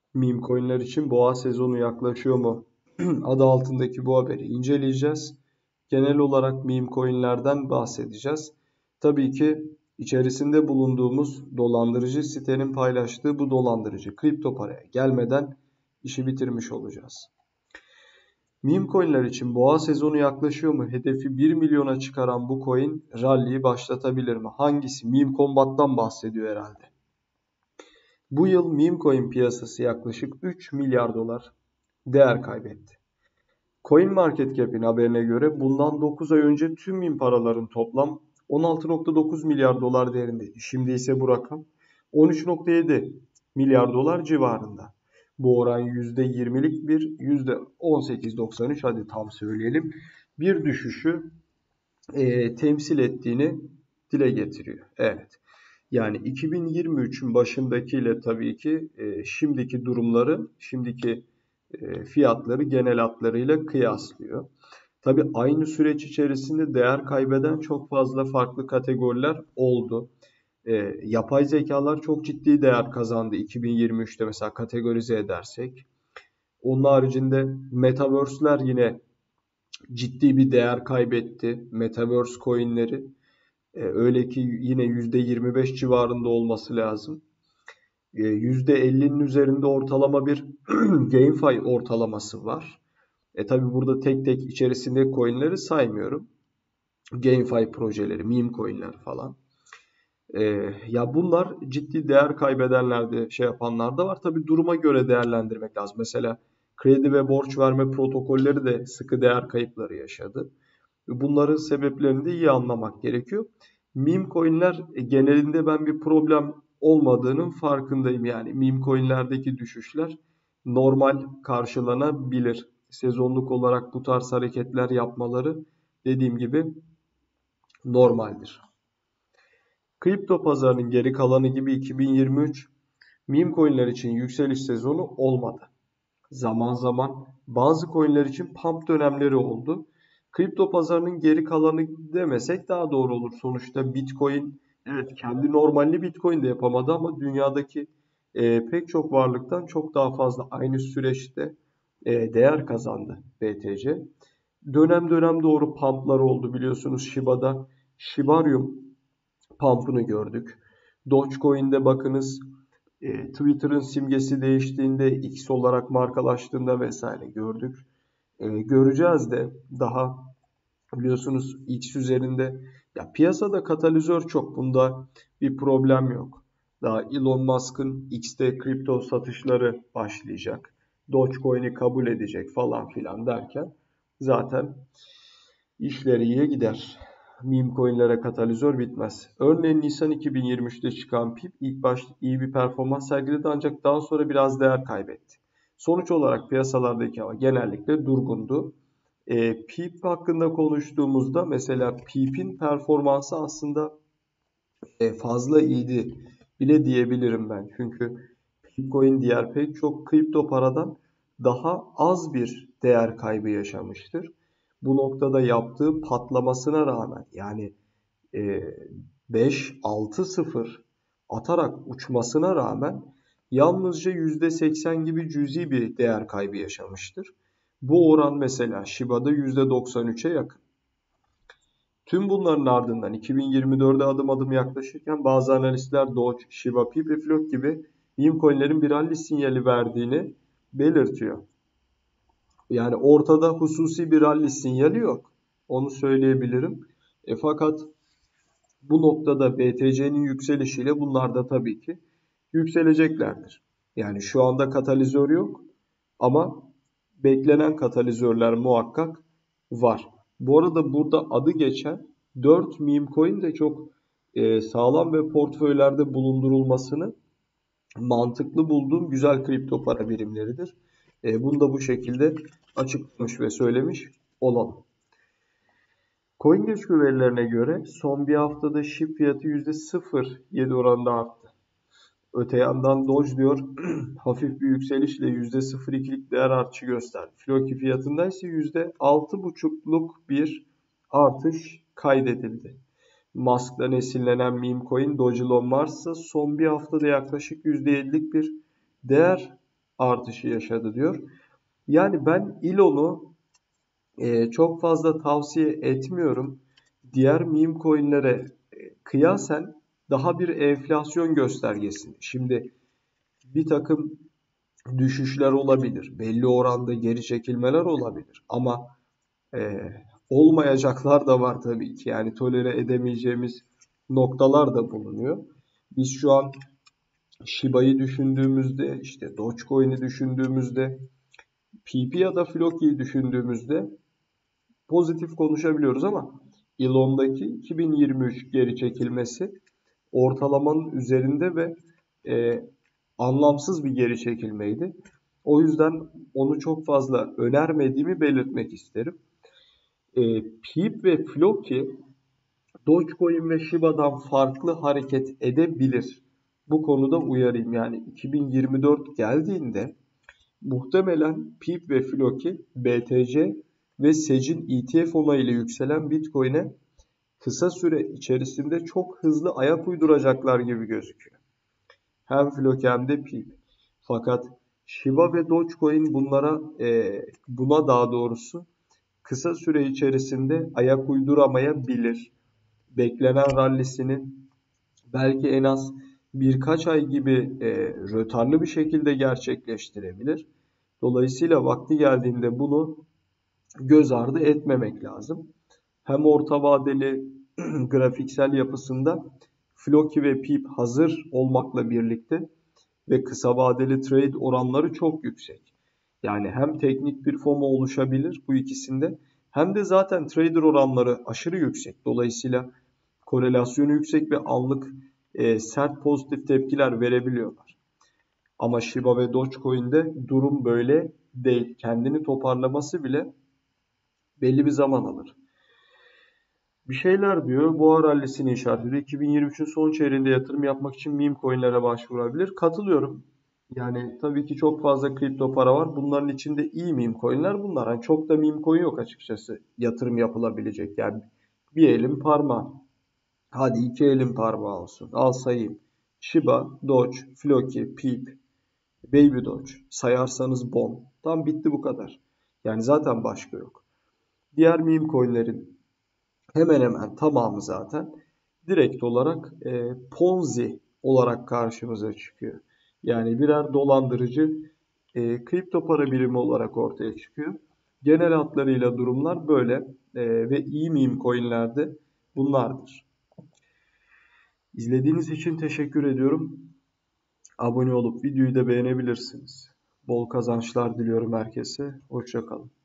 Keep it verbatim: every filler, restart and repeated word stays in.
Meme coinler için boğa sezonu yaklaşıyor mu? Adı altındaki bu haberi inceleyeceğiz. Genel olarak meme coinlerden bahsedeceğiz. Tabii ki içerisinde bulunduğumuz dolandırıcı sitenin paylaştığı bu dolandırıcı kripto paraya gelmeden işi bitirmiş olacağız. Meme coinler için boğa sezonu yaklaşıyor mu? Hedefi bir milyona çıkaran bu coin rally'yi başlatabilir mi? Hangisi? Meme Combat'tan bahsediyor herhalde. Bu yıl meme coin piyasası yaklaşık üç milyar dolar değer kaybetti. CoinMarketCap'in haberine göre bundan dokuz ay önce tüm meme paraların toplam on altı nokta dokuz milyar dolar değerindeydi. Şimdi ise bu rakam on üç nokta yedi milyar dolar civarında. Bu oran yüzde yirmilik bir yüzde on sekiz virgül doksan üç hadi tam söyleyelim bir düşüşü e, temsil ettiğini dile getiriyor. Evet. Yani iki bin yirmi üçün başındakiyle tabii ki e, şimdiki durumları, şimdiki e, fiyatları genel hatlarıyla kıyaslıyor. Tabii aynı süreç içerisinde değer kaybeden çok fazla farklı kategoriler oldu. E, yapay zekalar çok ciddi değer kazandı iki bin yirmi üçte mesela kategorize edersek. Onun haricinde metaverse'ler yine ciddi bir değer kaybetti. Metaverse coinleri. E, öyle ki yine yüzde yirmi beş civarında olması lazım. E, yüzde ellinin üzerinde ortalama bir GameFi ortalaması var. E tabi burada tek tek içerisinde coinleri saymıyorum. GameFi projeleri, meme coinler falan. E, ya bunlar ciddi değer kaybedenler de şey yapanlar da var. Tabi duruma göre değerlendirmek lazım. Mesela kredi ve borç verme protokolleri de sıkı değer kayıpları yaşadı. Bunların sebeplerini de iyi anlamak gerekiyor. Meme coinler genelinde ben bir problem olmadığının farkındayım. Yani meme coinlerdeki düşüşler normal karşılanabilir. Sezonluk olarak bu tarz hareketler yapmaları dediğim gibi normaldir. Kripto pazarının geri kalanı gibi iki bin yirmi üç meme coinler için yükseliş sezonu olmadı. Zaman zaman bazı coinler için pump dönemleri oldu. Kripto pazarının geri kalanı demesek daha doğru olur. Sonuçta Bitcoin evet kendi normalli Bitcoin de yapamadı ama dünyadaki e, pek çok varlıktan çok daha fazla aynı süreçte e, değer kazandı B T C. Dönem dönem doğru pumplar oldu biliyorsunuz Shiba'da Shibarium pump'ını gördük. Dogecoin'de bakınız e, Twitter'ın simgesi değiştiğinde X olarak markalaştığında vesaire gördük. E, göreceğiz de daha biliyorsunuz X üzerinde ya piyasada katalizör çok. Bunda bir problem yok. Daha Elon Musk'ın X'te kripto satışları başlayacak. Dogecoin'i kabul edecek falan filan derken zaten işleri iyiye gider. Meme coinlere katalizör bitmez. Örneğin Nisan iki bin yirmi üçte çıkan P I P ilk başta iyi bir performans sergiledi ancak daha sonra biraz değer kaybetti. Sonuç olarak piyasalardaki hava genellikle durgundu. E, P I P hakkında konuştuğumuzda mesela P I P'in performansı aslında e, fazla iyiydi bile diyebilirim ben. Çünkü Bitcoin diğer pek çok kripto paradan daha az bir değer kaybı yaşamıştır. Bu noktada yaptığı patlamasına rağmen yani e, beş altı sıfır atarak uçmasına rağmen yalnızca yüzde seksen gibi cüzi bir değer kaybı yaşamıştır. Bu oran mesela Shiba'da yüzde doksan üçe yakın. Tüm bunların ardından iki bin yirmi dörde adım adım yaklaşırken bazı analistler Doge, Shiba, P I P, Flock gibi meme coinlerin bir rally sinyali verdiğini belirtiyor. Yani ortada hususi bir rally sinyali yok. Onu söyleyebilirim. E fakat bu noktada B T C'nin yükselişiyle bunlar da tabii ki yükseleceklerdir. Yani şu anda katalizör yok ama beklenen katalizörler muhakkak var. Bu arada burada adı geçen dört meme coin de çok e, sağlam ve portföylerde bulundurulmasını mantıklı bulduğum güzel kripto para birimleridir. E, bunu da bu şekilde açıklamış ve söylemiş olalım. CoinGecko verilerine göre son bir haftada S H I B fiyatı yüzde sıfır virgül yedi oranında arttı. Öte yandan Doge diyor hafif bir yükselişle yüzde sıfır virgül ikilik değer artışı gösterdi. Floki fiyatında ise yüzde altı virgül beşlik bir artış kaydedildi. Musk'tan esinlenen meme coin Doge Elon Mars ise son bir haftada yaklaşık yüzde yedilik bir değer artışı yaşadı diyor. Yani ben İLO'nu e, çok fazla tavsiye etmiyorum. Diğer meme coinlere e, kıyasen daha bir enflasyon göstergesi. Şimdi bir takım düşüşler olabilir. Belli oranda geri çekilmeler olabilir. Ama e, olmayacaklar da var tabii ki. Yani tolere edemeyeceğimiz noktalar da bulunuyor. Biz şu an Shiba'yı düşündüğümüzde, işte Dogecoin'i düşündüğümüzde, P P ya da Floki'yi düşündüğümüzde pozitif konuşabiliyoruz ama Elon'daki iki bin yirmi üç geri çekilmesi ortalamanın üzerinde ve e, anlamsız bir geri çekilmeydi. O yüzden onu çok fazla önermediğimi belirtmek isterim. E, Peep ve Floki Dogecoin ve Shiba'dan farklı hareket edebilir. Bu konuda uyarayım. Yani iki bin yirmi dört geldiğinde muhtemelen Peep ve Floki B T C ve Sec'in E T F onayıyla yükselen Bitcoin'e kısa süre içerisinde çok hızlı ayak uyduracaklar gibi gözüküyor. Hem Floki hem de Peep. Fakat Shiba ve Dogecoin bunlara e, buna daha doğrusu kısa süre içerisinde ayak uyduramayabilir. Beklenen rallisini belki en az birkaç ay gibi e, rötarlı bir şekilde gerçekleştirebilir. Dolayısıyla vakti geldiğinde bunu göz ardı etmemek lazım. Hem orta vadeli grafiksel yapısında Floki ve Peep hazır olmakla birlikte ve kısa vadeli trade oranları çok yüksek. Yani hem teknik bir FOMO oluşabilir bu ikisinde hem de zaten trader oranları aşırı yüksek. Dolayısıyla korelasyonu yüksek ve anlık e, sert pozitif tepkiler verebiliyorlar. Ama Shiba ve Dogecoin'de durum böyle değil. Kendini toparlaması bile belli bir zaman alır. Bir şeyler diyor. Boğa rallisini işaret ediyor. iki bin yirmi üçün son çeyreğinde yatırım yapmak için meme coinlere başvurabilir. Katılıyorum. Yani tabii ki çok fazla kripto para var. Bunların içinde iyi meme coinler bunlar. Yani çok da meme coin yok açıkçası. Yatırım yapılabilecek. Yani bir elin parmağı. Hadi iki elin parmağı olsun. Al sayayım. Shiba, Doge, Floki, Peep, Baby Doge. Sayarsanız Bon. Tam bitti bu kadar. Yani zaten başka yok. Diğer meme coinlerin hemen hemen tamamı zaten direkt olarak e, Ponzi olarak karşımıza çıkıyor. Yani birer dolandırıcı e, kripto para birimi olarak ortaya çıkıyor. Genel hatlarıyla durumlar böyle e, ve iyi meme coinlerde bunlardır. İzlediğiniz için teşekkür ediyorum. Abone olup videoyu da beğenebilirsiniz. Bol kazançlar diliyorum herkese. Hoşça kalın.